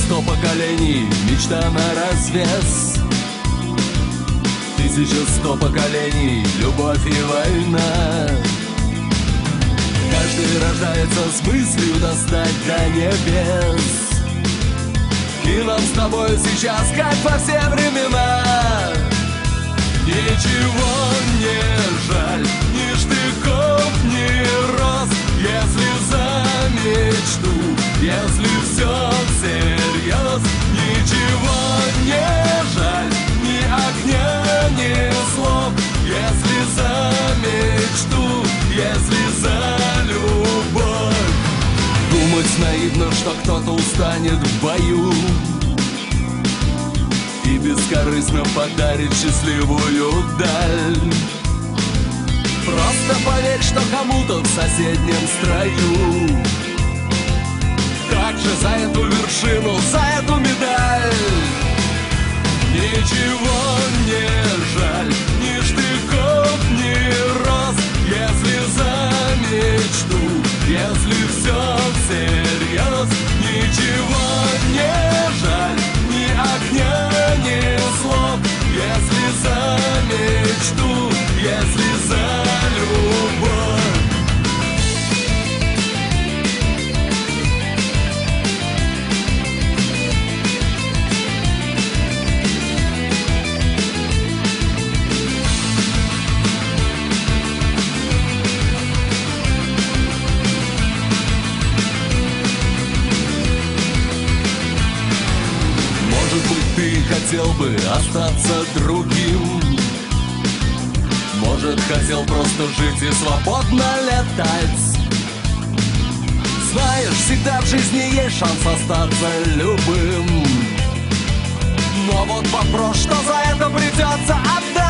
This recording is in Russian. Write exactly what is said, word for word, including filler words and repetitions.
сто поколений, мечта на развес. Тысяча сто поколений, любовь и война. Каждый рождается с мыслью достать до небес. И нам с тобой сейчас, как во все времена. Ничего не жаль, ни штыков, ни роз, если за мечту, если все всерьез. Ничего не жаль, ни огня, ни слов, если за мечту, если за любовь. Думать наивно, что кто-то устанет в бою и бескорыстно подарит счастливую даль. Просто поверь, что кому-то в соседнем строю также за эту вершину, за эту медаль. Ничего не жаль, ни штыков, ни роз, если за мечту, если все всерьез. Ничего не жаль, ни огня, ни слов, если за мечту, если за любовь. Хотел бы остаться другим. Может, хотел просто жить и свободно летать. Знаешь, всегда в жизни есть шанс остаться любым. Но вот вопрос, что за это придется отдать.